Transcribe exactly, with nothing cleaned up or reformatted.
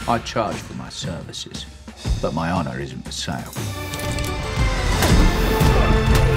I charge for my services, but my honour isn't for sale.